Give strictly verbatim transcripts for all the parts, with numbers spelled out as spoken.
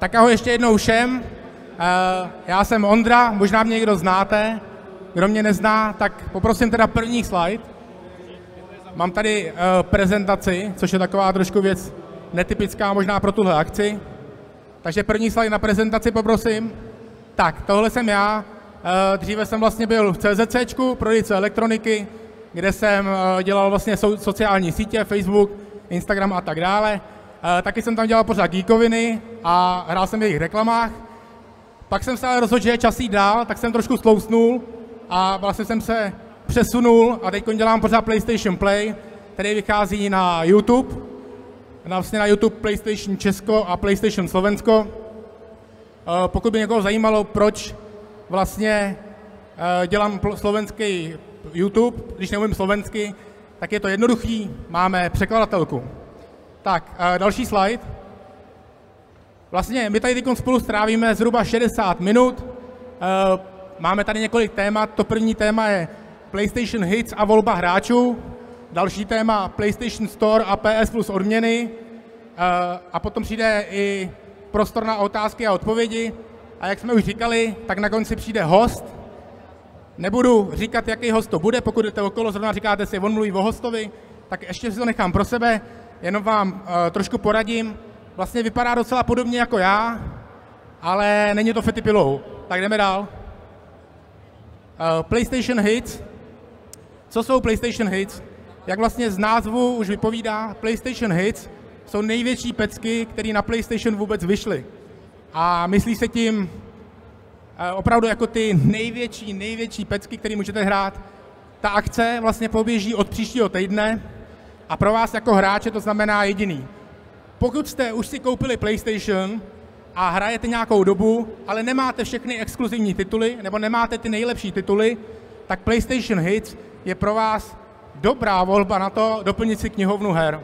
Tak ahoj ještě jednou všem. Uh, já jsem Ondra, možná mě někdo znáte. Kdo mě nezná, tak poprosím teda první slide. Mám tady uh, prezentaci, což je taková trošku věc netypická možná pro tuhle akci. Takže první slide na prezentaci poprosím. Tak, tohle jsem já. Uh, dříve jsem vlastně byl v CZCčku, prodejce elektroniky, kde jsem uh, dělal vlastně so, sociální sítě, Facebook, Instagram a tak dále. Uh, taky jsem tam dělal pořád geekoviny a hrál jsem v jejich reklamách. Pak jsem se ale rozhodl, že je čas jít dál, tak jsem trošku slousnul a vlastně jsem se přesunul a teď dělám pořád PlayStation Play, který vychází na YouTube, na, vlastně na YouTube PlayStation Česko a PlayStation Slovensko. Uh, pokud by někoho zajímalo, proč vlastně uh, dělám slovenský YouTube, když neumím slovensky, tak je to jednoduchý, máme překladatelku. Tak, uh, další slide. Vlastně my tady teď spolu strávíme zhruba šedesát minut. Uh, máme tady několik témat. To první téma je PlayStation Hits a volba hráčů. Další téma PlayStation Store a P S Plus odměny. Uh, a potom přijde i prostor na otázky a odpovědi. A jak jsme už říkali, tak na konci přijde host. Nebudu říkat, jaký host to bude, pokud jdete okolo, zrovna říkáte si, on mluví o hostovi, tak ještě si to nechám pro sebe, jenom vám uh, trošku poradím. Vlastně vypadá docela podobně jako já, ale není to Fetty Pillow. Tak jdeme dál. Uh, PlayStation Hits. Co jsou PlayStation Hits? Jak vlastně z názvu už vypovídá, PlayStation Hits jsou největší pecky, které na PlayStation vůbec vyšly. A myslí se tím uh, opravdu jako ty největší, největší pecky, které můžete hrát. Ta akce vlastně poběží od příštího týdne a pro vás jako hráče to znamená jediný. Pokud jste už si koupili PlayStation a hrajete nějakou dobu, ale nemáte všechny exkluzivní tituly, nebo nemáte ty nejlepší tituly, tak PlayStation Hits je pro vás dobrá volba na to doplnit si knihovnu her.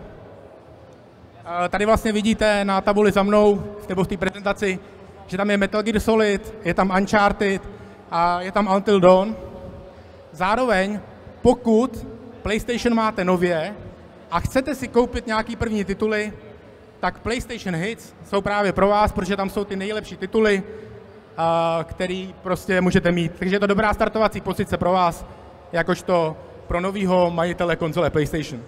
Tady vlastně vidíte na tabuli za mnou, nebo v té prezentaci, že tam je Metal Gear Solid, je tam Uncharted a je tam Until Dawn. Zároveň, pokud PlayStation máte nově a chcete si koupit nějaký první tituly, tak PlayStation Hits jsou právě pro vás, protože tam jsou ty nejlepší tituly, který prostě můžete mít. Takže je to dobrá startovací pozice pro vás, jakožto pro novýho majitele konzole PlayStation.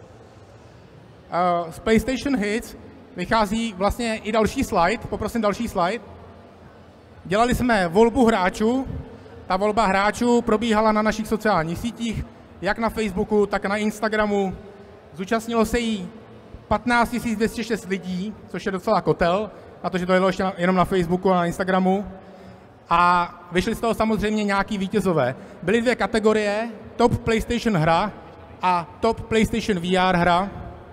Z PlayStation Hits vychází vlastně i další slide, poprosím další slide. Dělali jsme volbu hráčů, ta volba hráčů probíhala na našich sociálních sítích, jak na Facebooku, tak na Instagramu. Zúčastnilo se jí patnáct tisíc dvě stě šest lidí, což je docela kotel, na to, že to jelo ještě jenom na Facebooku a na Instagramu. A vyšly z toho samozřejmě nějaký vítězové. Byly dvě kategorie, top PlayStation hra a top PlayStation V R hra.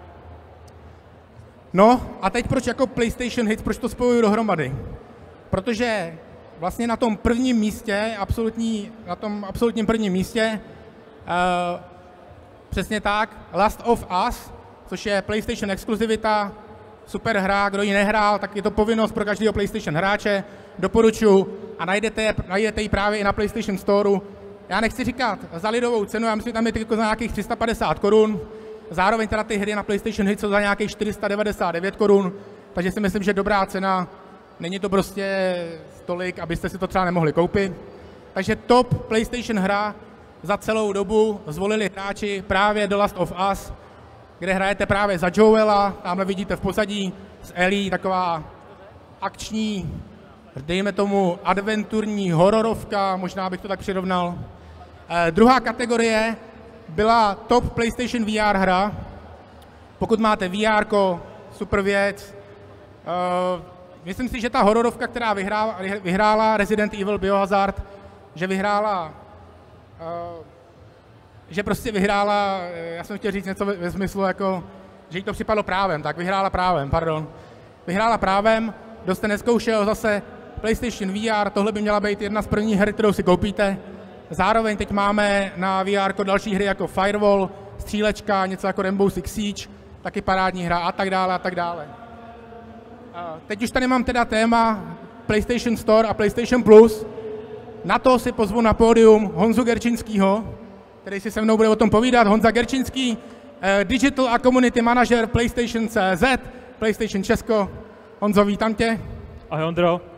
No a teď proč jako PlayStation Hits, proč to spojuju dohromady? Protože vlastně na tom prvním místě, absolutní, na tom absolutním prvním místě, uh, přesně tak, Last of Us, což je PlayStation exkluzivita, super hra, kdo ji nehrál, tak je to povinnost pro každého PlayStation hráče, doporučuji a najdete, najdete ji právě i na PlayStation Storeu. Já nechci říkat za lidovou cenu, já myslím, že tam je za nějakých tři sta padesát korun, zároveň teda ty hry na PlayStation Hits jsou za nějakých čtyři sta devadesát devět korun, takže si myslím, že dobrá cena, není to prostě tolik, abyste si to třeba nemohli koupit. Takže top PlayStation hra za celou dobu zvolili hráči právě The Last of Us, kde hrajete právě za Joela, tamhle vidíte v pozadí s Ellie, taková akční, dejme tomu adventurní hororovka, možná bych to tak přirovnal. Eh, druhá kategorie byla top PlayStation V R hra. Pokud máte V R ko, super věc. Eh, myslím si, že ta hororovka, která vyhrála, vyhrála Resident Evil Biohazard, že vyhrála eh, že prostě vyhrála, já jsem chtěl říct něco ve, ve smyslu, jako, že jí to připadlo právem, tak vyhrála právem, pardon. Vyhrála právem, kdo jste nezkoušel zase PlayStation V R, tohle by měla být jedna z prvních her, kterou si koupíte. Zároveň teď máme na V R další hry jako Firewall, střílečka, něco jako Rainbow Six Siege, taky parádní hra a tak dále a tak dále. A teď už tady mám teda téma PlayStation Store a PlayStation Plus. Na to si pozvu na pódium Honzu Gerčinskýho, který si se mnou bude o tom povídat. Honza Gerčinský, eh, Digital a Community Manager PlayStation C Z, PlayStation Česko. Honzo, vítám tě. Ahoj Ondro. Uh,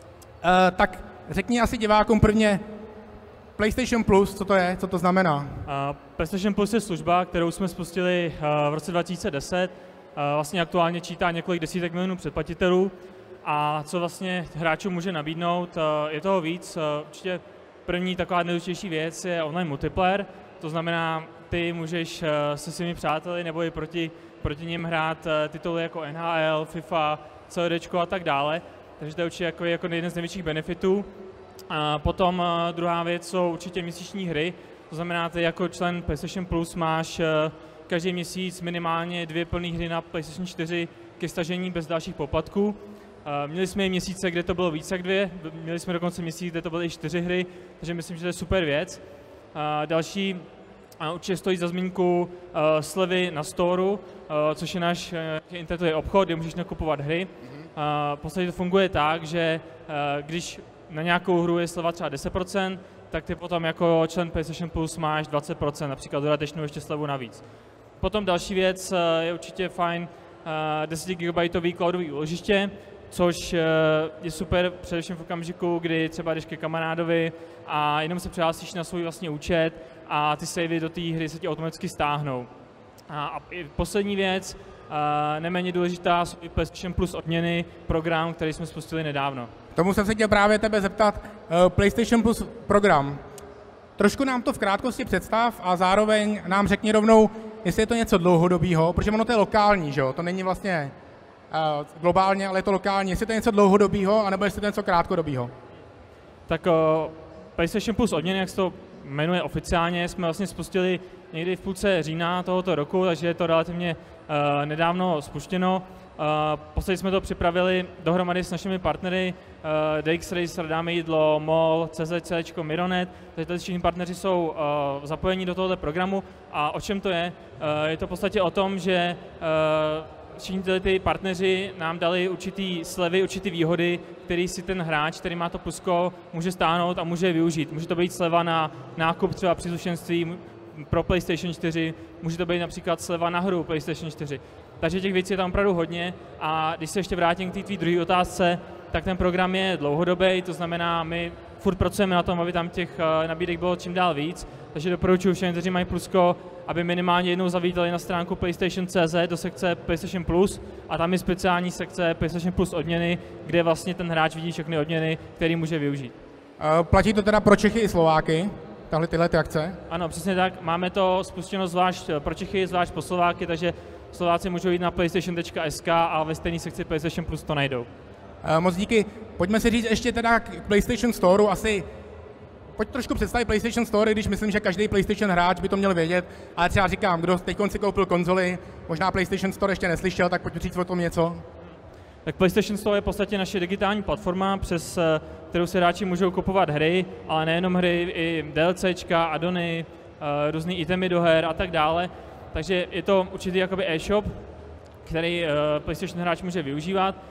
tak řekni asi divákům prvně PlayStation Plus, co to je, co to znamená? Uh, PlayStation Plus je služba, kterou jsme spustili uh, v roce dva tisíce deset. Uh, vlastně aktuálně čítá několik desítek milionů předplatitelů. A co vlastně hráčům může nabídnout, uh, je toho víc. Uh, určitě první taková nejdůležitější věc je online multiplayer. To znamená, ty můžeš uh, se svými přáteli nebo i proti, proti nim hrát uh, tituly jako N H L, FIFA, C D a tak dále. Takže to je určitě jako, jako jeden z největších benefitů. A potom uh, druhá věc jsou určitě měsíční hry. To znamená, ty jako člen PlayStation Plus máš uh, každý měsíc minimálně dvě plné hry na PlayStation čtyři ke stažení bez dalších poplatků. Uh, měli jsme i měsíce, kde to bylo více jak dvě, měli jsme dokonce měsíc, kde to byly i čtyři hry, takže myslím, že to je super věc. Uh, další uh, určitě stojí za zmínku uh, slevy na Storeu, uh, což je náš uh, internetový obchod, kde můžeš nakupovat hry. Uh, v podstatě to funguje tak, že uh, když na nějakou hru je sleva třeba deset procent, tak ty potom jako člen PlayStation Plus máš dvacet procent, například dodatečnou ještě slevu navíc. Potom další věc uh, je určitě fajn uh, deset gigabajtový cloudový úložiště, což uh, je super především v okamžiku, kdy třeba jdeš ke kamarádovi a jenom se přihlásíš na svůj vlastní účet a ty savey do té hry se ti automaticky stáhnou. A, a poslední věc, uh, neméně důležitá, jsou i PlayStation Plus odměny, program, který jsme spustili nedávno. Tomu jsem se chtěl právě tebe zeptat, uh, PlayStation Plus program. Trošku nám to v krátkosti představ a zároveň nám řekni rovnou, jestli je to něco dlouhodobého, protože ono to je lokální, že jo? To není vlastně uh, globálně, ale je to lokální. Jestli to je něco dlouhodobého, anebo jestli to je něco krátkodobého. Tak uh, PlayStation Plus odměny, jak se to jmenuje oficiálně, jsme vlastně spustili někdy v půlce října tohoto roku, takže je to relativně uh, nedávno spuštěno. Uh, v podstatě jsme to připravili dohromady s našimi partnery uh, D X Racer, Dáme jídlo, M O L, C Z C, Mironet, takže všichni partneři jsou uh, zapojení do tohoto programu. A o čem to je? Uh, je to v podstatě o tom, že uh, všichni tyhle ty partneři nám dali určitý slevy, určitý výhody, který si ten hráč, který má to plusko, může stáhnout a může využít. Může to být sleva na nákup třeba příslušenství pro PlayStation čtyři, může to být například sleva na hru PlayStation čtyři. Takže těch věcí je tam opravdu hodně a když se ještě vrátím k té tvý druhé otázce, tak ten program je dlouhodobý, to znamená, my furt pracujeme na tom, aby tam těch nabídek bylo čím dál víc, takže doporučuji všem, kteří mají plusko, aby minimálně jednou zavítali na stránku PlayStation tečka cé zet do sekce PlayStation Plus a tam je speciální sekce PlayStation Plus odměny, kde vlastně ten hráč vidí všechny odměny, které může využít. Platí to teda pro Čechy i Slováky, tahle tyhle ty akce? Ano, přesně tak, máme to spuštěno zvlášť pro Čechy, zvlášť pro Slováky, takže Slováci můžou jít na PlayStation tečka es ká a ve stejné sekci PlayStation Plus to najdou. Moc díky. Pojďme si říct ještě teda k PlayStation Storeu. Asi pojď trošku představit PlayStation Store, když myslím, že každý PlayStation hráč by to měl vědět, ale třeba říkám, kdo teď si koupil konzoli, možná PlayStation Store ještě neslyšel, tak pojď říct o tom něco. Tak PlayStation Store je v podstatě naše digitální platforma, přes kterou se hráči můžou kupovat hry, ale nejenom hry, i DLCčka, addony, různé itemy do her a tak dále. Takže je to určitý jakoby e-shop, který uh, PlayStation hráč může využívat uh,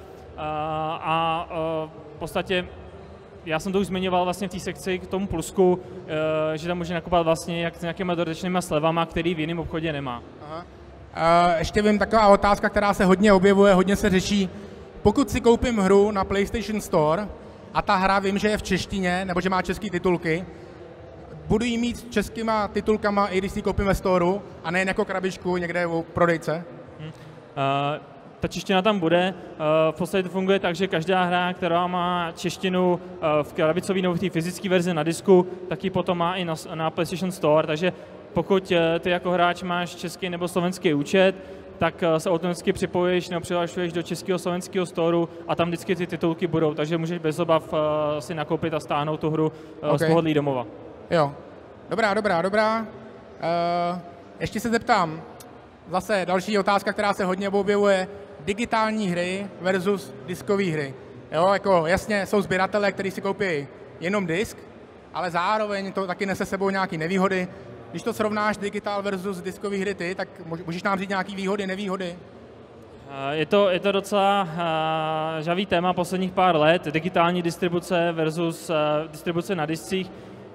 a uh, v podstatě já jsem to už zmiňoval vlastně v té sekci k tomu plusku, uh, že tam může nakupovat vlastně jak s nějakýma dodatečnýma slevama, který v jiném obchodě nemá. Aha. Uh, ještě vím, taková otázka, která se hodně objevuje, hodně se řeší. Pokud si koupím hru na PlayStation Store a ta hra vím, že je v češtině, nebo že má české titulky, budu jí mít s českýma titulkama, i když si ji koupím ve Storeu, a nejen jako krabičku někde u prodejce? Hmm. Uh, ta čeština tam bude. Uh, v podstatě to funguje tak, že každá hra, která má češtinu uh, v krabicové nebo v té fyzické verzi na disku, tak ji potom má i na, na PlayStation Store. Takže pokud uh, ty jako hráč máš český nebo slovenský účet, tak uh, se automaticky připojíš nebo přihlašuješ do českého slovenského storeu a tam vždycky ty titulky budou. Takže můžeš bez obav uh, si nakoupit a stáhnout tu hru uh, okay. z pohodlí domova. Jo. Dobrá, dobrá, dobrá. Uh, ještě se zeptám, zase další otázka, která se hodně objevuje, digitální hry versus diskové hry. Jo, jako jasně jsou sběratelé, kteří si koupí jenom disk, ale zároveň to taky nese sebou nějaké nevýhody. Když to srovnáš digitál versus diskové hry ty, tak můžeš nám říct nějaké výhody, nevýhody? Je to, je to docela uh, žavý téma posledních pár let, digitální distribuce versus uh, distribuce na discích.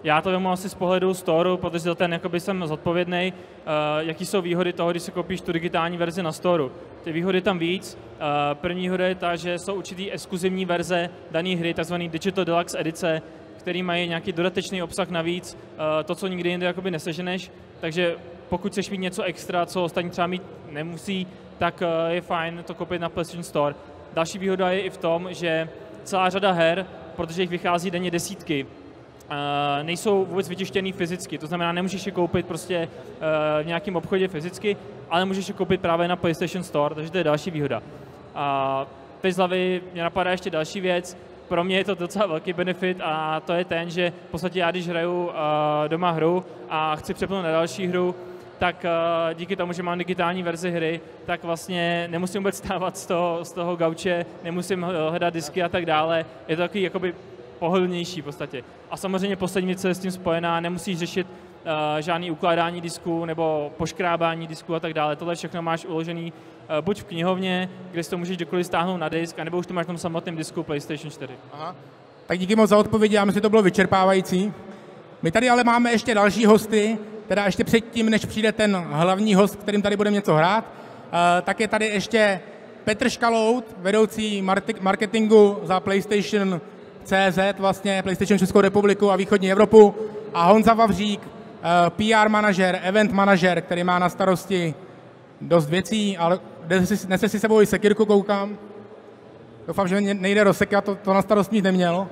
Já to vemu asi z pohledu storu, protože za ten jakoby jsem zodpovědný, uh, jaký jsou výhody toho, když si koupíš tu digitální verzi na storu. Ty výhody tam víc. Uh, první výhoda je ta, že jsou určitý exkluzivní verze dané hry, takzvaný Digital Deluxe edice, který mají nějaký dodatečný obsah navíc, uh, to, co nikdy jinde jakoby neseženeš. Takže pokud chceš mít něco extra, co ostatní třeba mít nemusí, tak uh, je fajn to koupit na PlayStation Store. Další výhoda je i v tom, že celá řada her, protože jich vychází denně desítky, Uh, nejsou vůbec vytištěný fyzicky, to znamená, nemůžeš je koupit prostě uh, v nějakém obchodě fyzicky, ale můžeš je koupit právě na PlayStation Store, takže to je další výhoda. A teď z hlavy mě napadá ještě další věc, pro mě je to docela velký benefit a to je ten, že v podstatě já, když hraju uh, doma hru a chci přepnout na další hru, tak uh, díky tomu, že mám digitální verzi hry, tak vlastně nemusím vůbec stávat z toho, z toho gauče, nemusím hledat disky a tak dále, je to takový jakoby pohodlnější v podstatě. A samozřejmě poslední věc je s tím spojená, nemusíš řešit uh, žádný ukládání disků nebo poškrábání disků a tak dále. Tohle všechno máš uložený uh, buď v knihovně, kde si to můžeš kdekoliv stáhnout na disk, anebo už to máš na tom samotném disku PlayStation čtyři. Aha. Tak díky moc za odpovědi, já myslím, že to bylo vyčerpávající. My tady ale máme ještě další hosty, teda ještě předtím, než přijde ten hlavní host, kterým tady budeme něco hrát, uh, tak je tady ještě Petr Škalout, vedoucí marketingu za PlayStation C Z, vlastně PlayStation Českou republiku a východní Evropu, a Honza Vavřík, P R manažer, event manažer, který má na starosti dost věcí, ale nese si sebou i sekírku, koukám. Doufám, že nejde rozsekat, to, to na starost mít neměl.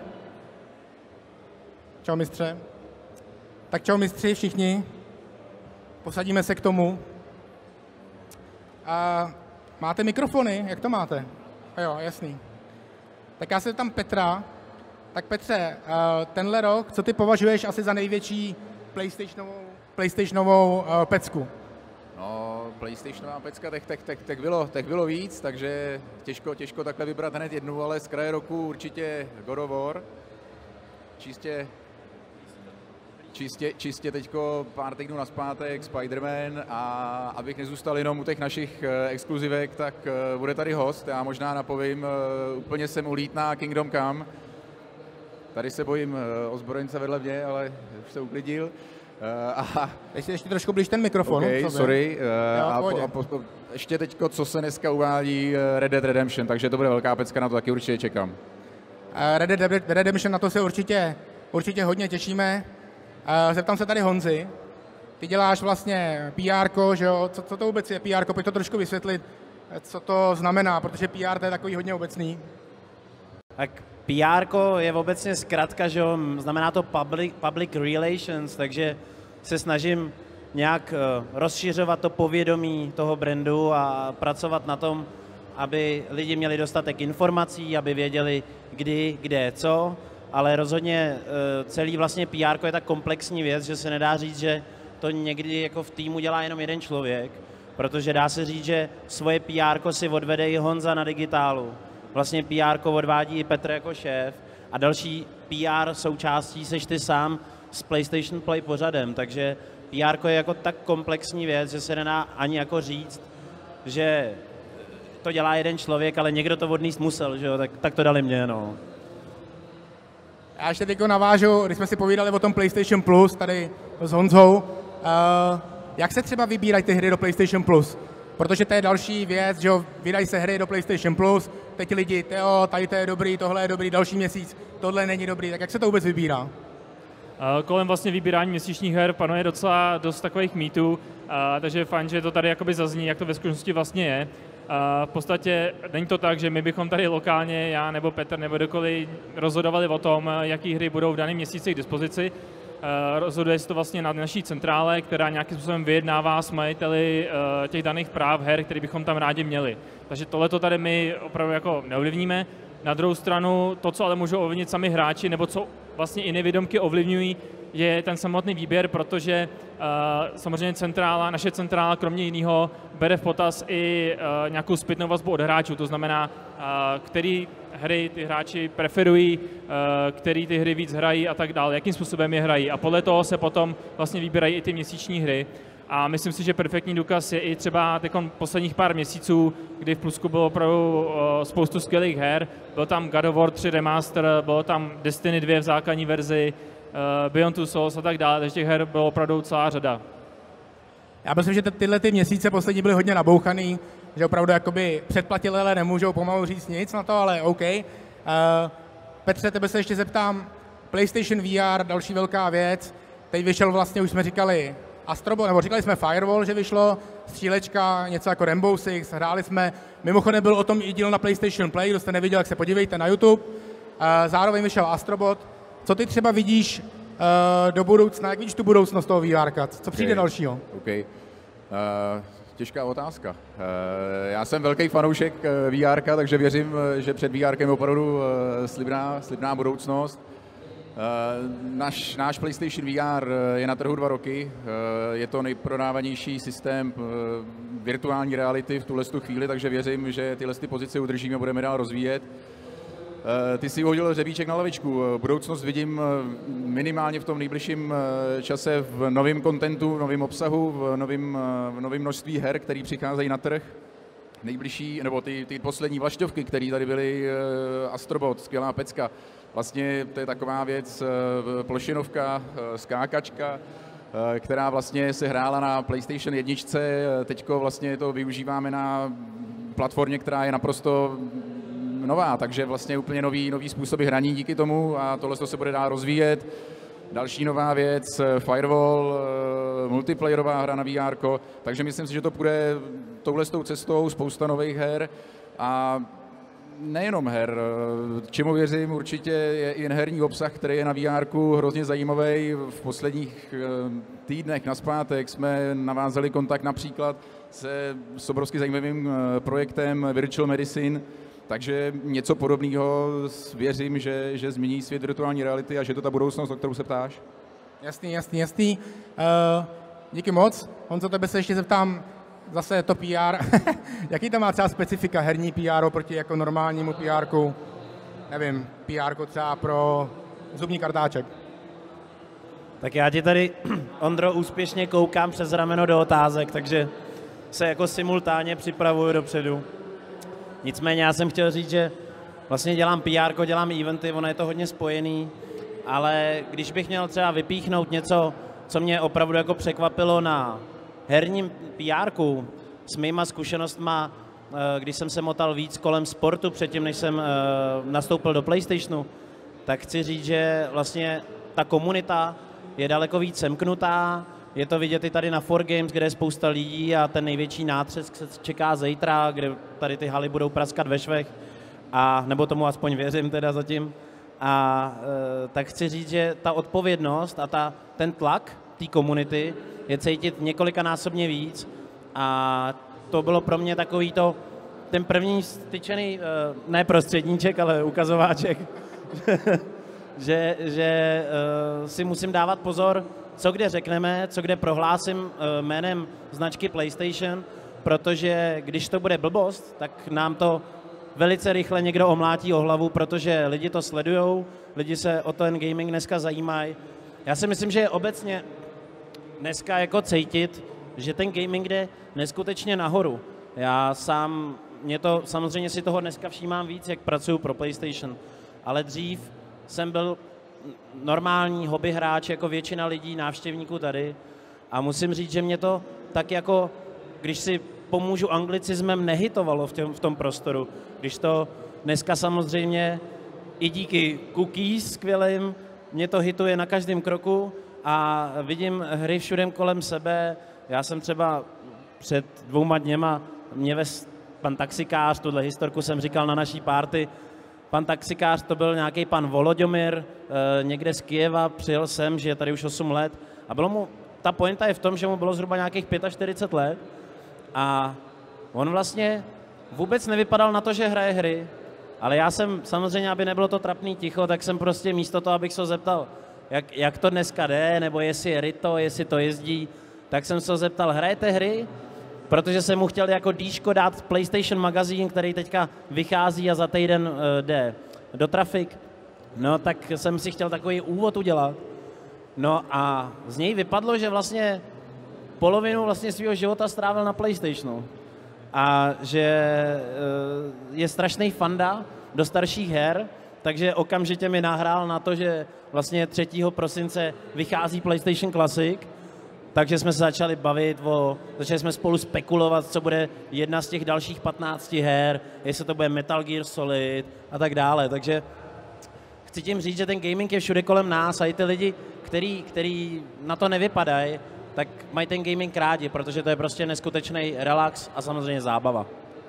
Čau mistře. Tak čau mistři všichni. Posadíme se k tomu. A máte mikrofony? Jak to máte? A jo, jasný. Tak já se tam Petra. Tak Petře, tenhle rok, co ty považuješ asi za největší PlayStationovou, PlayStationovou pecku? No, PlayStationová pecka, tak, tak, tak, tak, bylo, tak bylo víc, takže těžko, těžko takhle vybrat hned jednu, ale z kraje roku určitě God of War. Čistě, čistě, čistě teďko pár týdnů nazpátek Spider-Man, a abych nezůstal jenom u těch našich exkluzivek, tak bude tady host, já možná napovím, úplně jsem ulít na Kingdom Come. Tady se bojím ozbrojence vedle mě, ale už se uklidil. Uh, a ještě, ještě trošku blíž ten mikrofon. Okay, sorry. Uh, a po, a po, ještě teďko, co se dneska uvádí, Red Dead Redemption, takže to bude velká pecka, na to taky určitě čekám. Uh, Red Dead Redemption, na to se určitě, určitě hodně těšíme. Uh, zeptám se tady Honzy. Ty děláš vlastně P R ko, že jo? Co, co to vůbec je P R ko? Pojď to trošku vysvětlit, co to znamená, protože P R to je takový hodně obecný. Tak P R ko je obecně zkratka, že jo, znamená to public, public relations, takže se snažím nějak uh, rozšiřovat to povědomí toho brandu a pracovat na tom, aby lidi měli dostatek informací, aby věděli kdy, kde, co, ale rozhodně uh, celý vlastně P R ko je tak komplexní věc, že se nedá říct, že to někdy jako v týmu dělá jenom jeden člověk, protože dá se říct, že svoje P R ko si odvede i Honza na digitálu. Vlastně P R ko odvádí i Petr jako šéf a další P R součástí seš ty sám s PlayStation Play pořadem, takže P R ko je jako tak komplexní věc, že se nedá ani jako říct, že to dělá jeden člověk, ale někdo to odníst musel, že jo, tak, tak to dali mě, no. Já ještě teď navážu, když jsme si povídali o tom PlayStation Plus tady s Honzou, uh, jak se třeba vybírají ty hry do PlayStation Plus? Protože to je další věc, že jo, vydají se hry do PlayStation Plus, teď lidi, jo, tady to je dobrý, tohle je dobrý, další měsíc, tohle není dobrý, tak jak se to vůbec vybírá? Kolem vlastně vybírání měsíčních her panuje docela dost takových mýtů, takže je fajn, že to tady jakoby zazní, jak to ve skutečnosti vlastně je. V podstatě není to tak, že my bychom tady lokálně, já nebo Petr nebo kdokoliv, rozhodovali o tom, jaký hry budou v daném měsíci k dispozici. Rozhoduje se to vlastně na naší centrále, která nějakým způsobem vyjednává s majiteli těch daných práv her, které bychom tam rádi měli. Takže tohleto tady my opravdu jako neovlivníme. Na druhou stranu, to, co ale můžou ovlivnit sami hráči, nebo co vlastně i nevědomky ovlivňují, je ten samotný výběr, protože uh, samozřejmě centrála, naše centrála kromě jiného bere v potaz i uh, nějakou zpětnou vazbu od hráčů, to znamená, uh, který hry ty hráči preferují, uh, který ty hry víc hrají a tak dále, jakým způsobem je hrají. A podle toho se potom vlastně vybírají i ty měsíční hry. A myslím si, že perfektní důkaz je i třeba posledních pár měsíců, kdy v Plusku bylo opravdu uh, spoustu skvělých her. Byl tam God of War tři Remaster, bylo tam Destiny dva v základní verzi, Beyond Two Souls a tak dále, takže těch her bylo opravdu celá řada. Já myslím, že tyhle ty měsíce poslední byly hodně nabouchaný, že opravdu jakoby předplatitelé nemůžou pomalu říct nic na to, ale OK. Uh, Petře, tebe se ještě zeptám, PlayStation V R, další velká věc, teď vyšel vlastně, už jsme říkali Astrobot, nebo říkali jsme Firewall, že vyšlo, střílečka, něco jako Rainbow Six, hráli jsme, mimochodem byl o tom i díl na PlayStation Play, kdo jste neviděl, jak se podívejte na YouTube. Uh, zároveň vyšel Astrobot. Co ty třeba vidíš uh, do budoucna, jak vidíš tu budoucnost toho V R? Co přijde okay. dalšího? Okay. Uh, těžká otázka. Uh, já jsem velký fanoušek uh, V R, takže věřím, že před V R je opravdu uh, slibná, slibná budoucnost. Uh, naš, náš PlayStation V R je na trhu dva roky. Uh, je to nejprodávanější systém uh, virtuální reality v tuhle chvíli, takže věřím, že tyhle ty pozice udržíme a budeme dál rozvíjet. Ty jsi hodil řebíček na lavičku. Budoucnost vidím minimálně v tom nejbližším čase v novém kontentu, v novém obsahu, v novém, v novém množství her, které přicházejí na trh. Nejbližší, nebo ty, ty poslední vlašťovky, které tady byly, Astrobot, skvělá pecka. Vlastně to je taková věc, plošinovka, skákačka, která vlastně se hrála na PlayStation jedna. Teďko vlastně to využíváme na platformě, která je naprosto nová, takže vlastně úplně nový, nový způsoby hraní díky tomu a tohle se bude dál rozvíjet. Další nová věc, Firewall, multiplayerová hra na V R, takže myslím si, že to půjde touhle cestou, spousta nových her a nejenom her. Čemu věřím, určitě je i herní obsah, který je na V R hrozně zajímavý. V posledních týdnech nazpátek jsme navázali kontakt například se s obrovsky zajímavým projektem Virtual Medicine, takže něco podobného věřím, že, že změní svět virtuální reality a že to ta budoucnost, o kterou se ptáš. Jasný, jasný, jasný. Uh, díky moc. Honzo, tebe se ještě zeptám, zase to P R. Jaký tam má třeba specifika herní P R oproti jako normálnímu P R ku? Nevím, P R ku třeba pro zubní kartáček. Tak já ti tady, Ondro, úspěšně koukám přes rameno do otázek, takže se jako simultánně připravuju dopředu. Nicméně já jsem chtěl říct, že vlastně dělám P R ko, dělám eventy, ono je to hodně spojený, ale když bych měl třeba vypíchnout něco, co mě opravdu jako překvapilo na herním P R ku, s mýma zkušenostma, když jsem se motal víc kolem sportu předtím, než jsem nastoupil do PlayStationu, tak chci říct, že vlastně ta komunita je daleko víc semknutá. Je to vidět i tady na four games, kde je spousta lidí a ten největší nátřesk se čeká zítra, kde tady ty haly budou praskat ve švech, a, nebo tomu aspoň věřím teda zatím. A e, tak chci říct, že ta odpovědnost a ta, ten tlak té komunity je cítit několikanásobně víc a to bylo pro mě takový to, ten první styčený, e, ne prostředníček, ale ukazováček, že, že e, si musím dávat pozor, co kde řekneme, co kde prohlásím jménem značky PlayStation, protože když to bude blbost, tak nám to velice rychle někdo omlátí o hlavu, protože lidi to sledujou, lidi se o ten gaming dneska zajímají. Já si myslím, že je obecně dneska jako cítit, že ten gaming jde neskutečně nahoru. Já sám, mě to, samozřejmě si toho dneska všímám víc, jak pracuju pro PlayStation, ale dřív jsem byl normální hobby hráč jako většina lidí, návštěvníků tady a musím říct, že mě to tak jako, když si pomůžu anglicismem, nehitovalo v, těm, v tom prostoru. Když to dneska samozřejmě i díky cookies skvělým, mě to hituje na každém kroku a vidím hry všude kolem sebe. Já jsem třeba před dvouma dněma, mě ves pan taxikář, tuhle historku jsem říkal na naší party. Pan taxikář to byl nějaký pan Volodomyr, e, někde z Kyjeva, přijel sem, že je tady už osm let a bylo mu, ta pointa je v tom, že mu bylo zhruba nějakých čtyřicet pět let a on vlastně vůbec nevypadal na to, že hraje hry, ale já jsem samozřejmě, aby nebylo to trapný ticho, tak jsem prostě místo toho, abych se ho zeptal, jak, jak to dneska jde, nebo jestli je ryto, jestli to jezdí, tak jsem se ho zeptal, hrajete hry? Protože jsem mu chtěl jako dýško dát PlayStation magazín, který teďka vychází a za týden uh, jde do trafik. No, tak jsem si chtěl takový úvod udělat. No a z něj vypadlo, že vlastně polovinu vlastně svého života strávil na PlayStationu. A že uh, je strašný fanda do starších her takže okamžitě mi nahrál na to, že vlastně třetího prosince vychází PlayStation Classic, takže jsme se začali bavit o, začali jsme spolu spekulovat, co bude jedna z těch dalších patnácti her, jestli to bude Metal Gear Solid a tak dále, takže chci tím říct, že ten gaming je všude kolem nás a i ty lidi, který, který na to nevypadají, tak mají ten gaming rádi, protože to je prostě neskutečný relax a samozřejmě zábava.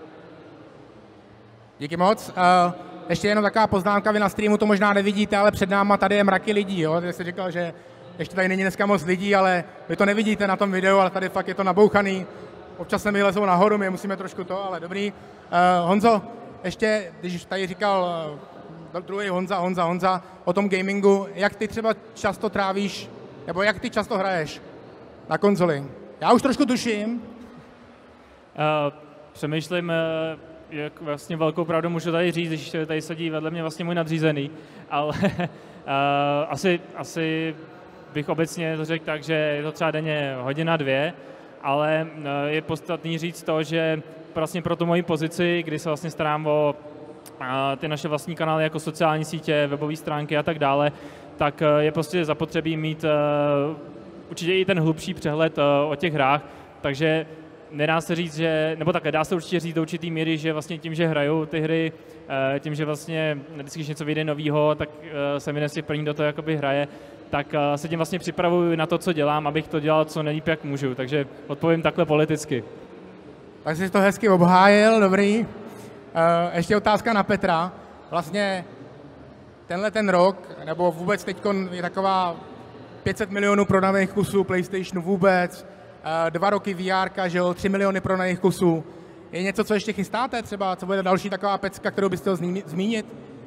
Díky moc. Uh, ještě jenom taková poznámka, vy na streamu to možná nevidíte, ale před náma tady je mraky lidí. Jo? Tady jsi říkal, že ještě tady není dneska moc lidí, ale vy to nevidíte na tom videu, ale tady fakt je to nabouchaný. Občas se mi lezou nahoru, my musíme trošku to, ale dobrý. Uh, Honzo, ještě, když tady říkal uh, druhý Honza, Honza, Honza o tom gamingu, jak ty třeba často trávíš, nebo jak ty často hraješ na konzoli? Já už trošku tuším. Uh, přemýšlím, uh, jak vlastně velkou pravdu můžu tady říct, když tady sedí vedle mě vlastně můj nadřízený, ale uh, asi, asi bych obecně to řekl tak, že je to třeba denně hodina, dvě, ale uh, je podstatný říct to, že vlastně pro tu moji pozici, kdy se vlastně starám o uh, ty naše vlastní kanály jako sociální sítě, webové stránky a tak dále, tak uh, je prostě zapotřebí mít uh, určitě i ten hlubší přehled uh, o těch hrách, takže nedá se říct, že, nebo také dá se určitě říct do určitý míry, že vlastně tím, že hraju ty hry, uh, tím, že vlastně vždycky, když něco vyjde novýho, tak uh, se mi dnes první do toho jakoby hraje, tak uh, se tím vlastně připravuju na to, co dělám, abych to dělal co nejlíp, jak můžu, takže odpovím takhle politicky. Tak jsi to hezky obhájil, dobrý. Uh, ještě otázka na Petra. Vlastně tenhle ten rok, nebo vůbec teď je taková pět set milionů prodaných kusů PlayStationu vůbec, uh, dva roky V R, že jo, tři miliony prodaných kusů. Je něco, co ještě chystáte třeba? Co bude další taková pecka, kterou byste chtěl zmínit?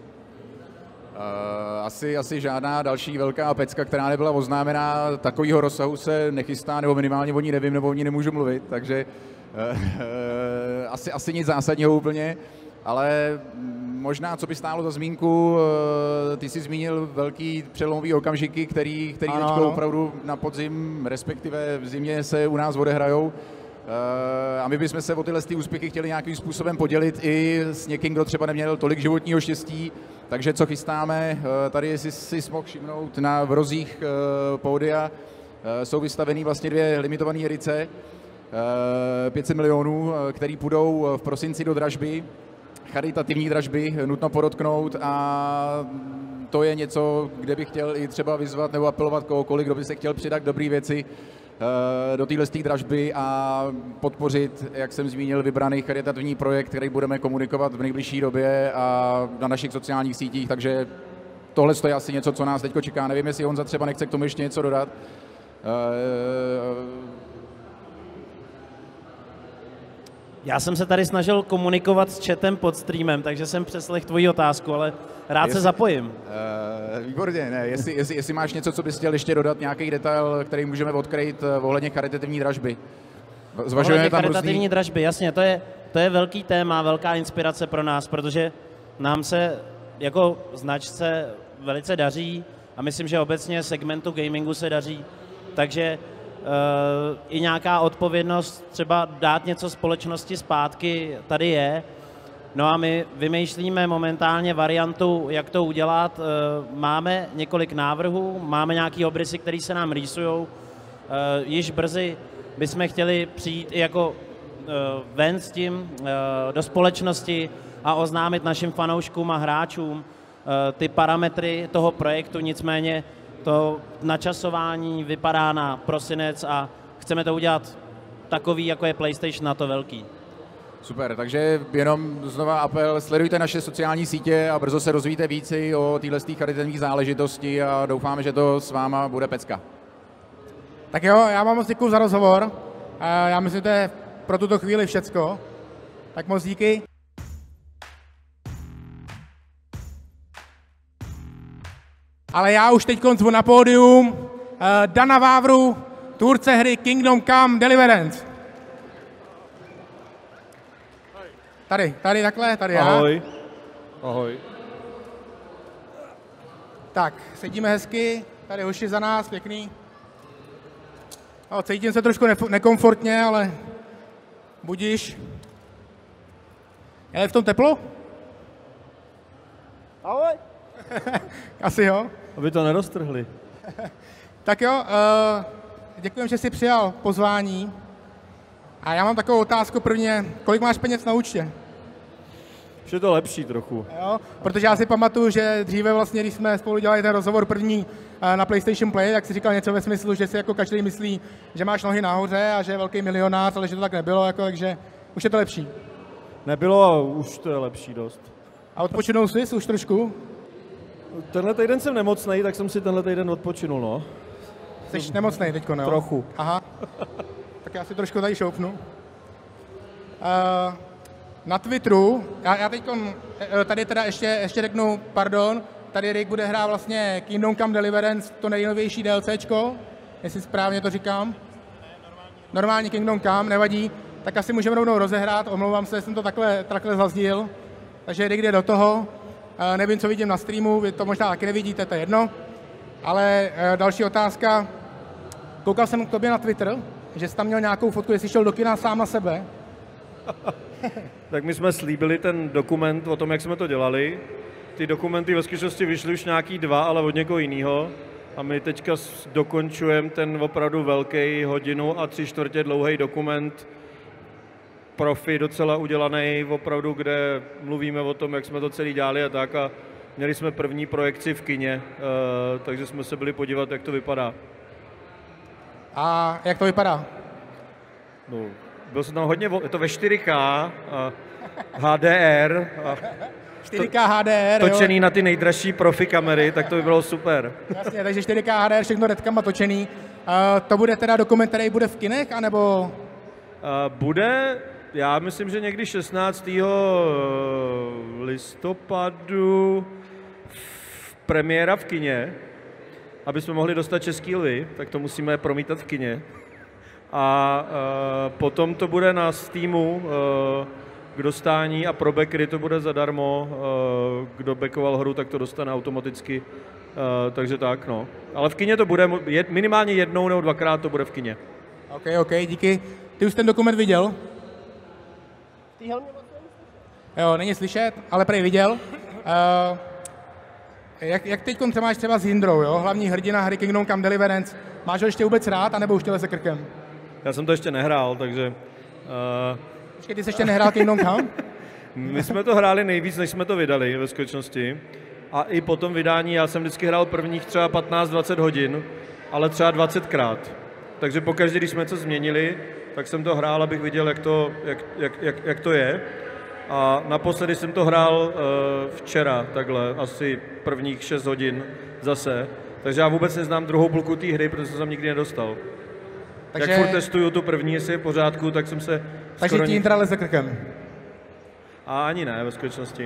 Uh, asi, asi žádná další velká pecka, která nebyla oznámená, takového rozsahu se nechystá, nebo minimálně o ní nevím, nebo o ní nemůžu mluvit, takže uh, uh, asi, asi nic zásadního úplně, ale možná, co by stálo za zmínku, uh, ty jsi zmínil velký přelomový okamžiky, který, který teďko opravdu na podzim, respektive v zimě se u nás odehrajou. Uh, a my bychom se o tyhle ty úspěchy chtěli nějakým způsobem podělit i s někým, kdo třeba neměl tolik životního štěstí. Takže co chystáme, uh, tady jestli si mohl všimnout, na vrozích uh, pódia uh, jsou vystavený vlastně dvě limitované edice, uh, pět set milionů, uh, který půjdou v prosinci do dražby, charitativní dražby, nutno podotknout, a to je něco, kde bych chtěl i třeba vyzvat nebo apelovat kohokoliv, kdo by se chtěl přidat k dobré věci do téhle dražby a podpořit, jak jsem zmínil, vybraný charitativní projekt, který budeme komunikovat v nejbližší době a na našich sociálních sítích, takže tohle je asi něco, co nás teď čeká. Nevím, jestli Honza třeba nechce k tomu ještě něco dodat. Já jsem se tady snažil komunikovat s chatem pod streamem, takže jsem přeslech tvoji otázku, ale rád jestli, se zapojím. Uh, výborně, ne, jestli, jestli, jestli máš něco, co bys chtěl ještě dodat, nějaký detail, který můžeme odkryt uh, ohledně charitativní dražby. Zvažujeme tam charitativní různý... dražby, jasně, to je, to je velký téma, velká inspirace pro nás, protože nám se jako značce velice daří a myslím, že obecně segmentu gamingu se daří, takže Uh, i nějaká odpovědnost třeba dát něco společnosti zpátky tady je. No a my vymýšlíme momentálně variantu, jak to udělat. Uh, máme několik návrhů, máme nějaké obrysy, které se nám rýsujou. Uh, již brzy bychom chtěli přijít i jako uh, ven s tím uh, do společnosti a oznámit našim fanouškům a hráčům uh, ty parametry toho projektu, nicméně to načasování vypadá na prosinec a chceme to udělat takový, jako je PlayStation, na to velký. Super, takže jenom znova apel, sledujte naše sociální sítě a brzo se rozvíjíte více o téhle charitativní záležitosti a doufáme, že to s váma bude pecka. Tak jo, já vám moc děkuju za rozhovor. Já myslím, že to je pro tuto chvíli všecko. Tak moc díky. Ale já už teď zvu na pódium uh, Dana Vávru, tvůrce hry Kingdom Come Deliverance. Tady, tady takhle, tady já. Ahoj. Ahoj. Tak, sedíme hezky, tady hoši za nás, pěkný. O, cítím se trošku ne- nekomfortně, ale budíš. Je v tom teplo? Ahoj. Asi jo. Aby to neroztrhli. Tak jo, uh, děkujem, že jsi přijal pozvání. A já mám takovou otázku prvně, kolik máš peněz na účtě? Už je to lepší trochu. Jo, protože já si pamatuju, že dříve vlastně, když jsme spolu dělali ten rozhovor první uh, na PlayStation Play, tak si říkal něco ve smyslu, že si jako každý myslí, že máš nohy nahoře a že je velký milionář, ale že to tak nebylo, jako, takže už je to lepší. Nebylo a už to je lepší dost. A odpočinul jsi už trošku? Tenhle týden jsem nemocnej, tak jsem si tenhle týden odpočinul, no. Jsi nemocnej teďko, ne? Trochu. Aha. Tak já si trošku tady šoupnu. Uh, na Twitteru, já, já teď tady teda ještě, ještě řeknu, pardon, tady Rick bude hrát vlastně Kingdom Come Deliverance, to nejnovější DLCčko, jestli správně to říkám. Normální Kingdom Come, nevadí, tak asi můžeme rovnou rozehrát, omlouvám se, jsem to takhle, takhle zazdil. Takže Rick jde do toho, uh, nevím, co vidím na streamu, vy to možná taky nevidíte, to je jedno. Ale uh, další otázka, koukal jsem k tobě na Twitter, že jsi tam měl nějakou fotku, jestli šel do kina sám na sebe. Tak my jsme slíbili ten dokument o tom, jak jsme to dělali. Ty dokumenty ve skutečnosti vyšly už nějaký dva, ale od někoho jiného. A my teďka dokončujeme ten opravdu velký hodinu a tři čtvrtě dlouhý dokument, profi docela udělaný, opravdu, kde mluvíme o tom, jak jsme to celý dělali a tak. A měli jsme první projekci v kině, takže jsme se byli podívat, jak to vypadá. A jak to vypadá? No, byl jsem tam hodně, je to ve čtyři ká, H D R, a čtyři ká H D R, točený jo. na ty nejdražší profi kamery, tak to by bylo super. Jasně, takže čtyři ká H D R, všechno redkama točený. Uh, to bude teda dokument, který bude v kinech, anebo? Uh, bude, já myslím, že někdy šestnáctého listopadu premiéra v kině, aby jsme mohli dostat český lvy, tak to musíme promítat v kině. A uh, potom to bude na Steamu uh, k dostání a pro backery to bude zadarmo. Uh, kdo backoval hru, tak to dostane automaticky. Uh, takže tak, no. Ale v kině to bude, jed, minimálně jednou nebo dvakrát to bude v kině. OK, OK, díky. Ty už ten dokument viděl? Jo, není slyšet, ale prej viděl. Uh, jak, jak teď máš třeba s Jindrou, jo? Hlavní hrdina hry Kingdom Come Deliverance. Máš ho ještě vůbec rád, anebo už těle se krkem? Já jsem to ještě nehrál, takže... Uh, Počkej, ty jsi ještě nehrál Kingdom Come? My jsme to hráli nejvíc, než jsme to vydali ve skutečnosti. A i po tom vydání já jsem vždycky hrál prvních třeba patnáct dvacet hodin, ale třeba dvacetkrát. Takže pokaždé, když jsme něco změnili, tak jsem to hrál, abych viděl, jak to, jak, jak, jak, jak to je. A naposledy jsem to hrál uh, včera, takhle, asi prvních šest hodin zase. Takže já vůbec neznám druhou půlku té hry, protože jsem tam nikdy nedostal. Takže... Jak furt testuju tu první, jestli je v pořádku, tak jsem se... Takže ti Jindra leze krkem. A ani ne, ve skutečnosti.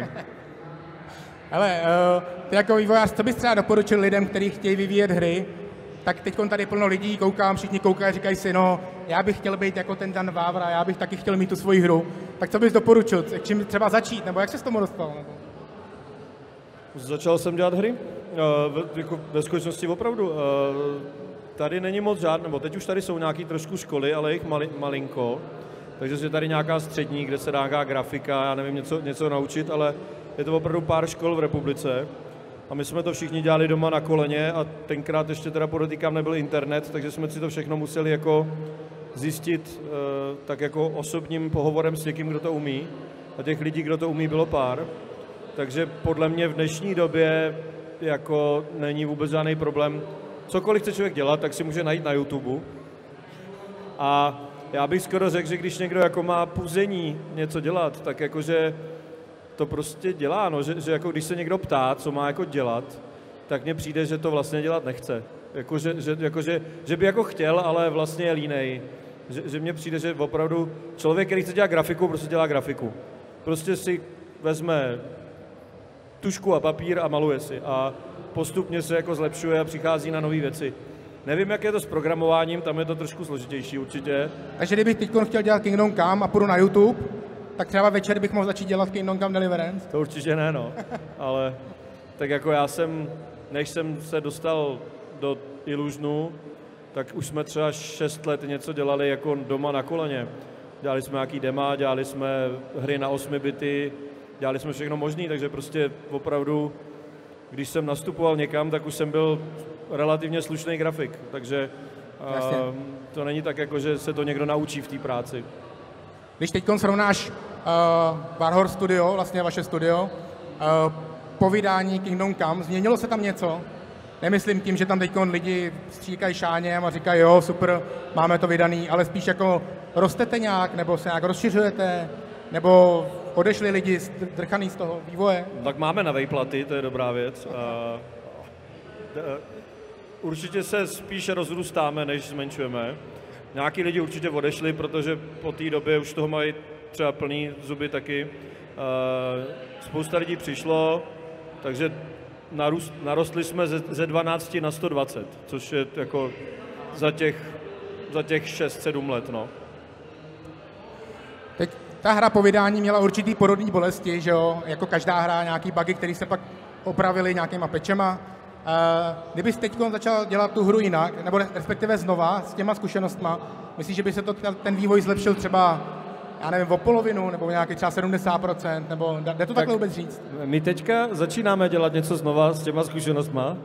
Hele, uh, ty jako vývojář, co bys třeba doporučil lidem, kteří chtějí vyvíjet hry, tak teď tady plno lidí, koukám, všichni koukají, říkají si, no, já bych chtěl být jako ten Dan Vávra, já bych taky chtěl mít tu svoji hru. Tak co bys doporučil, čím třeba začít, nebo jak se s tomu dostal? Nebo? Začal jsem dělat hry, uh, ve, jako ve skutečnosti opravdu. Uh, tady není moc žádné, nebo teď už tady jsou nějaké trošku školy, ale jich mali, malinko. Takže je tady nějaká střední, kde se dá nějaká grafika, já nevím, něco, něco naučit, ale je to opravdu pár škol v republice. A my jsme to všichni dělali doma na koleně a tenkrát ještě teda podotýkám nebyl internet, takže jsme si to všechno museli jako zjistit uh, tak jako osobním pohovorem s někým, kdo to umí. A těch lidí, kdo to umí, bylo pár. Takže podle mě v dnešní době jako není vůbec žádný problém. Cokoliv chce člověk dělat, tak si může najít na YouTube. A já bych skoro řekl, že když někdo jako má puzení něco dělat, tak jakože to prostě dělá, no, že, že jako když se někdo ptá, co má jako dělat, tak mně přijde, že to vlastně dělat nechce. Jako, že, že, jako, že, že by jako chtěl, ale vlastně je línej. Že, že mně přijde, že opravdu člověk, který chce dělat grafiku, prostě dělá grafiku. Prostě si vezme tužku a papír a maluje si a postupně se jako zlepšuje a přichází na nové věci. Nevím, jak je to s programováním, tam je to trošku složitější určitě. Takže kdybych teď chtěl dělat Kingdom Come a půjdu na YouTube, tak třeba večer bych mohl začít dělat Kingdom Come Deliverance? To určitě ne, no. Ale tak jako já jsem, než jsem se dostal do Illusionu, tak už jsme třeba šest let něco dělali jako doma na koleně. Dělali jsme nějaký dema, dělali jsme hry na osmi bity, dělali jsme všechno možné, takže prostě opravdu když jsem nastupoval někam, tak už jsem byl relativně slušný grafik, takže uh, to není tak, jako, že se to někdo naučí v té práci. Když teď srovnáš uh, Warhorse Studio, vlastně vaše studio, uh, po vydání Kingdom Come, změnilo se tam něco? Nemyslím tím, že tam teď lidi stříkají šáněm a říkají, jo, super, máme to vydaný, ale spíš jako rostete nějak, nebo se nějak rozšiřujete, nebo odešli lidi drchaný z toho vývoje? Tak máme na vejplaty, to je dobrá věc. Uh, určitě se spíš rozrůstáme, než zmenšujeme. Nějaký lidi určitě odešli, protože po té době už toho mají třeba plný zuby taky. Uh, spousta lidí přišlo, takže narůst, narostli jsme ze, ze dvanácti na sto dvacet, což je jako za těch, za těch šest sedm let, no. Teď ta hra po vydání měla určitý porodní bolesti, že jo, jako každá hra, nějaký bugy, které se pak opravily nějakýma pečema. Uh, kdybys teď začal dělat tu hru jinak, nebo respektive znova s těma zkušenostma, myslíš, že by se to, ten vývoj zlepšil třeba, já nevím, o polovinu, nebo nějaký třeba sedmdesát procent, nebo jde to tak takhle vůbec říct? My teďka začínáme dělat něco znova s těma zkušenostma.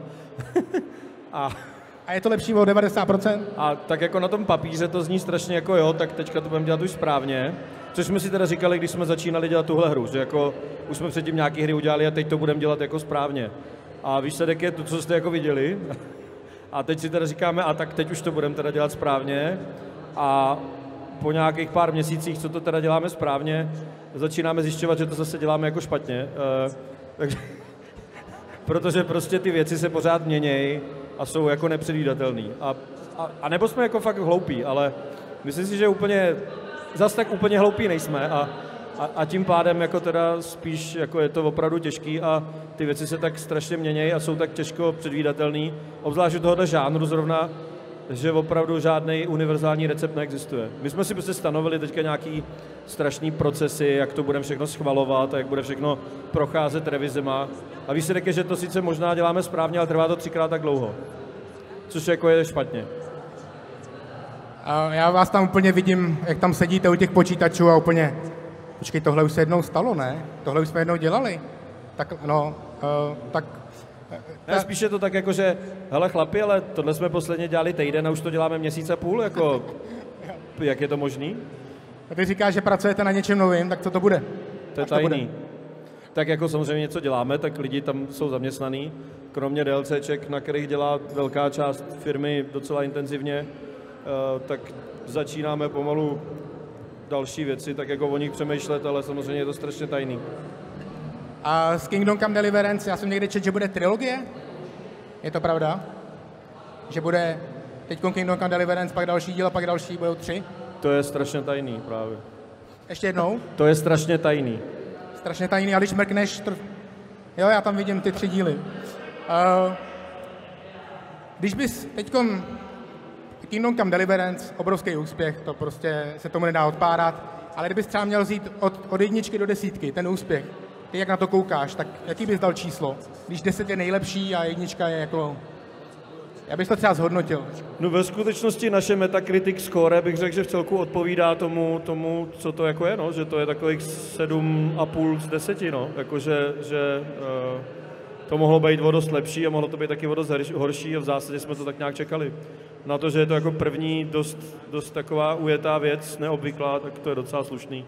a, a je to lepší o devadesát procent? A tak jako na tom papíře to zní strašně jako jo, tak teďka to budeme dělat už správně. Což jsme si teda říkali, když jsme začínali dělat tuhle hru, že jako už jsme předtím nějaký hry udělali a teď to budeme dělat jako správně. A výsledek je to, co jste jako viděli. A teď si teda říkáme, a tak teď už to budeme teda dělat správně. A po nějakých pár měsících, co to teda děláme správně, začínáme zjišťovat, že to zase děláme jako špatně. Uh, takže, protože prostě ty věci se pořád měnějí a jsou jako nepředvídatelný. A, a, a nebo jsme jako fakt hloupí, ale myslím si, že úplně, zase tak úplně hloupí nejsme a A, a tím pádem jako teda spíš jako je to opravdu těžký a ty věci se tak strašně měnějí a jsou tak těžko předvídatelný, obzvlášť u tohoto žánru zrovna, že opravdu žádný univerzální recept neexistuje. My jsme si prostě stanovili teďka nějaký strašný procesy, jak to budeme všechno schvalovat a jak bude všechno procházet revizema. A výsledek je, že to sice možná děláme správně, ale trvá to třikrát tak dlouho. Což jako je špatně. A já vás tam úplně vidím, jak tam sedíte u těch počítačů a úplně... Počkej, tohle už se jednou stalo, ne? Tohle už jsme jednou dělali. Tak, no, uh, tak... Ne, spíš je to tak jako, že hele chlapi, ale tohle jsme posledně dělali týden a už to děláme měsíc a půl, jako... Jak je to možný? A ty říkáš, že pracujete na něčem novým, tak co to bude? To je tajný. Tak jako samozřejmě něco děláme, tak lidi tam jsou zaměstnaný. Kromě DLCček, na kterých dělá velká část firmy docela intenzivně, uh, tak začínáme pomalu další věci, tak jako o nich přemýšlet, ale samozřejmě je to strašně tajný. A s Kingdom Come Deliverance, já jsem někde četl, že bude trilogie? Je to pravda? Že bude teď Kingdom Come Deliverance, pak další díl a pak další, budou tři? To je strašně tajný právě. Ještě jednou? To je strašně tajný. Strašně tajný, a když mrkneš, tr... jo, já tam vidím ty tři díly. Uh, když bys teďkon Kingdom Come Deliverance, obrovský úspěch, to prostě se tomu nedá odpárat, ale kdybys třeba měl vzít od, od jedničky do desítky, ten úspěch, ty jak na to koukáš, tak jaký bys dal číslo? Když deset je nejlepší a jednička je jako... Já bych to třeba zhodnotil. No ve skutečnosti naše Metacritic score bych řekl, že v celku odpovídá tomu, tomu co to jako je, no, že to je takových sedm a půl z deseti, no, jakože, že uh, to mohlo být o dost lepší a mohlo to být taky o dost horší a v zásadě jsme to tak nějak čekali. Na to, že je to jako první dost, dost taková ujetá věc, neobvyklá, tak to je docela slušný.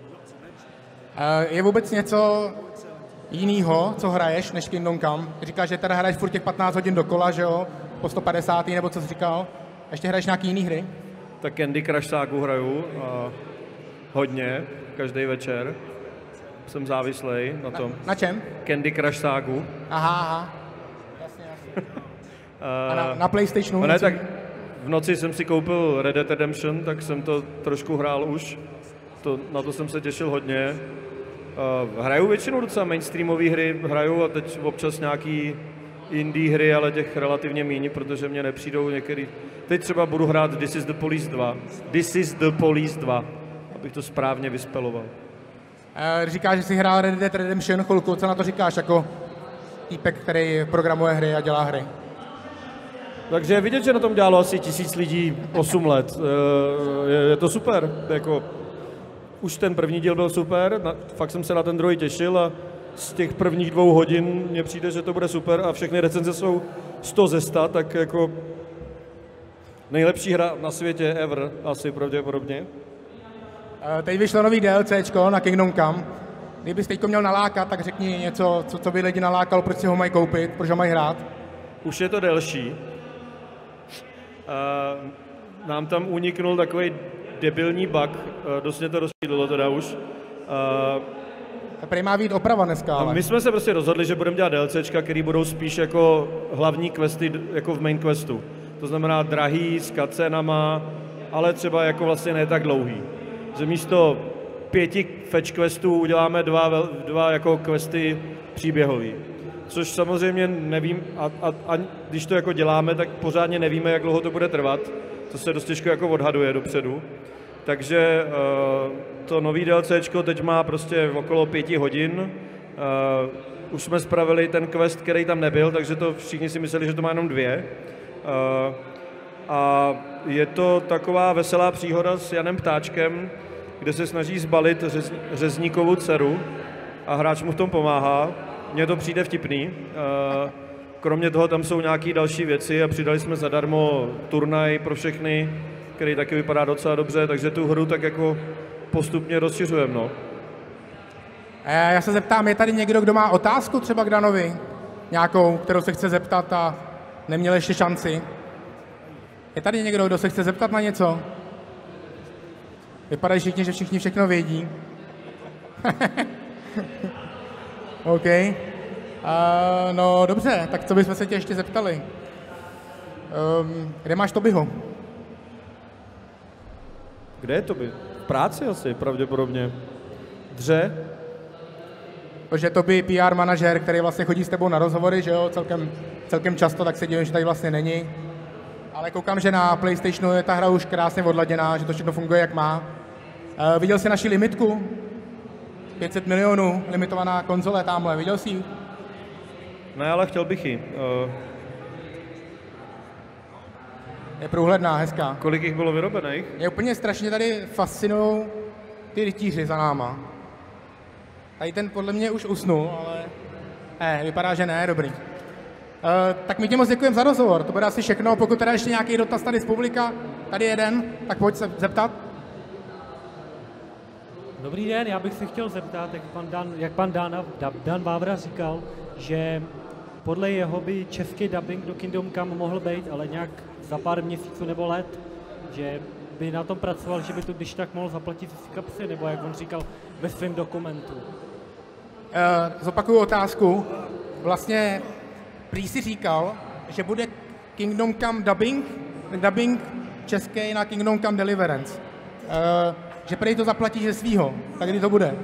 Je vůbec něco jinýho, co hraješ, než Kingdom Come? Ty říkáš, že teda hraješ furt těch patnáct hodin dokola, že jo? Po sto padesát nebo co jsi říkal? Ještě hraješ nějaký jiný hry? Tak Candy Crush ságu hraju a hodně, každý večer. Jsem závislej na tom. Na, na čem? Candy Crush ságu. Aha, aha. Jasně, jasně. A na, na PlayStationu? Ne, tak v noci jsem si koupil Red Dead Redemption, tak jsem to trošku hrál už. To, na to jsem se těšil hodně. Uh, hraju většinou docela mainstreamové hry, hraju a teď občas nějaký indie hry, ale těch relativně míň, protože mě nepřijdou některý. Teď třeba budu hrát This is the Police dva. This is the Police dva, abych to správně vyspeloval. Uh, říkáš, že jsi hrál Red Dead Redemption chvilku, co na to říkáš jako týpek, který programuje hry a dělá hry? Takže je vidět, že na tom dělalo asi tisíc lidí osm let. Je, je to super. Jako, už ten první díl byl super, na, fakt jsem se na ten druhý těšil a z těch prvních dvou hodin mně přijde, že to bude super a všechny recenze jsou sto ze sta, tak jako nejlepší hra na světě ever, asi pravděpodobně. Teď vyšlo nový DLCčko na Kingdom Come. Kdybys teďko měl nalákat, tak řekni něco, co, co by lidi nalákalo, proč si ho mají koupit, proč ho mají hrát. Už je to delší. Uh, nám tam uniknul takový debilní bug, uh, dost mě to rozpídlo teda už. Uh, Prý má být oprava dneska, ale... My jsme se prostě rozhodli, že budeme dělat DLCčka, které budou spíš jako hlavní questy, jako v main questu. To znamená drahý, s cutscenama, ale třeba jako vlastně ne tak dlouhý. Že místo pěti fetch questů uděláme dva, dva jako questy příběhový. Což samozřejmě nevím, a, a, a když to jako děláme, tak pořádně nevíme, jak dlouho to bude trvat. To se dost těžko jako odhaduje dopředu. Takže uh, to nový DLCčko teď má prostě okolo pěti hodin. Uh, už jsme spravili ten quest, který tam nebyl, takže to všichni si mysleli, že to má jenom dvě. Uh, a je to taková veselá příhoda s Janem Ptáčkem, kde se snaží zbalit řez, řezníkovu dceru a hráč mu v tom pomáhá. Mně to přijde vtipný. Uh, kromě toho tam jsou nějaké další věci a přidali jsme zadarmo turnaj pro všechny, který taky vypadá docela dobře, takže tu hru tak jako postupně rozšiřujeme, no. Já se zeptám, je tady někdo, kdo má otázku třeba k Danovi? Nějakou, kterou se chce zeptat a neměl ještě šanci? Je tady někdo, kdo se chce zeptat na něco? Vypadají všichni, že všichni všechno vědí. OK. Uh, no dobře, tak co bychom se tě ještě zeptali? Um, kde máš Tobyho? Kde je Toby? V práci asi, pravděpodobně. Dře? Protože Toby P R manažer, který vlastně chodí s tebou na rozhovory, že jo, celkem, celkem často, tak se divím, že tady vlastně není. Ale koukám, že na PlayStationu je ta hra už krásně odladěná, že to všechno funguje, jak má. Uh, viděl jsi naši limitku? pět set milionů, limitovaná konzole tamhle, viděl jsi ji? Ne, ale chtěl bych ji. Uh, Je průhledná, hezká. kolik jich bylo vyrobených? Mě úplně strašně tady fascinují ty rytíři za náma. Tady ten podle mě už usnul, ale ne, vypadá, že ne, dobrý. Uh, tak my ti moc děkujeme za rozhovor, to bude asi všechno. Pokud teda ještě nějaký dotaz tady z publika, tady jeden, tak pojď se zeptat. Dobrý den, já bych se chtěl zeptat, jak pan Dan, jak pan Dan, Dan Vávra říkal, že podle jeho by český dubbing do Kingdom Come mohl být, ale nějak za pár měsíců nebo let, že by na tom pracoval, že by to když tak mohl zaplatit z kapsy, nebo jak on říkal ve svém dokumentu. Uh, zopakuju otázku. Vlastně prý si říkal, že bude Kingdom Come dubbing, dubbing český na Kingdom Come Deliverance. Uh, že prý to zaplatí ze svýho. Tak kdy to bude?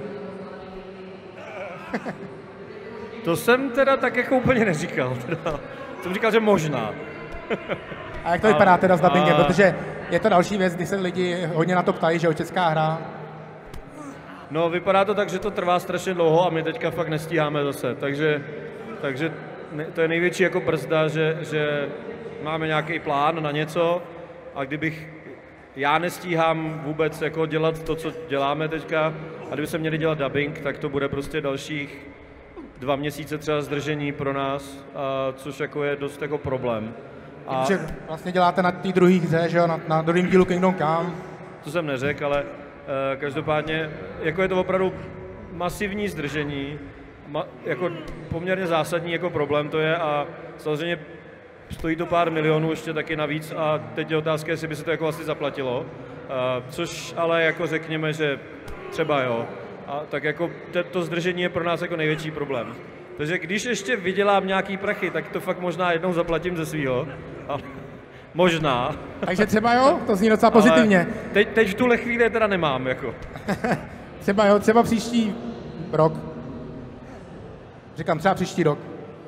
To jsem teda tak jako úplně neříkal. Teda. Jsem říkal, že možná. A jak to vypadá teda s dubbingem? a... Protože je to další věc, kdy se lidi hodně na to ptají, že jo, česká hra. No, vypadá to tak, že to trvá strašně dlouho a my teďka fakt nestíháme zase. Takže, takže to je největší jako brzda, že, že máme nějaký plán na něco a kdybych já nestíhám vůbec jako dělat to, co děláme teďka a kdyby se měli dělat dubbing, tak to bude prostě dalších dva měsíce třeba zdržení pro nás, a což jako je dost jako problém. A... Takže vlastně děláte na té druhé hře, že jo, na, na druhém dílu Kingdom Come. To jsem neřekl, ale uh, každopádně jako je to opravdu masivní zdržení, ma, jako poměrně zásadní jako problém to je a samozřejmě stojí to pár milionů ještě taky navíc a teď je otázka, jestli by se to jako vlastně zaplatilo, uh, což ale jako řekněme, že třeba jo. A tak jako to zdržení je pro nás jako největší problém. Takže když ještě vydělám nějaký prachy, tak to fakt možná jednou zaplatím ze svýho. A možná. Takže třeba jo, to zní docela pozitivně. Teď, teď v tuhle chvíli teda nemám, jako. Třeba jo, třeba příští rok. Říkám, třeba příští rok.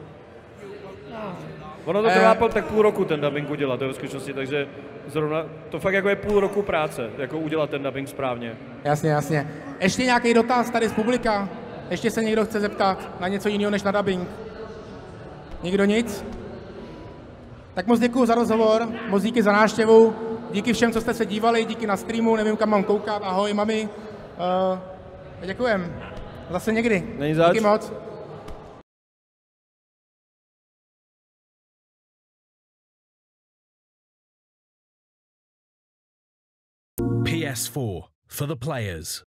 Ono to trvá eh... tak půl roku ten dubbing udělat, to je ve skutečnosti, takže zrovna to fakt jako je půl roku práce, jako udělat ten dubbing správně. Jasně, jasně. Ještě nějaký dotaz tady z publika? Ještě se někdo chce zeptat na něco jiného než na dubbing? Nikdo nic? Tak moc děkuju za rozhovor, moc díky za návštěvu, díky všem, co jste se dívali, díky na streamu, nevím, kam mám koukat, ahoj, mami. Uh, děkujem. Zase někdy. Není zač. Díky moc. S four for the players.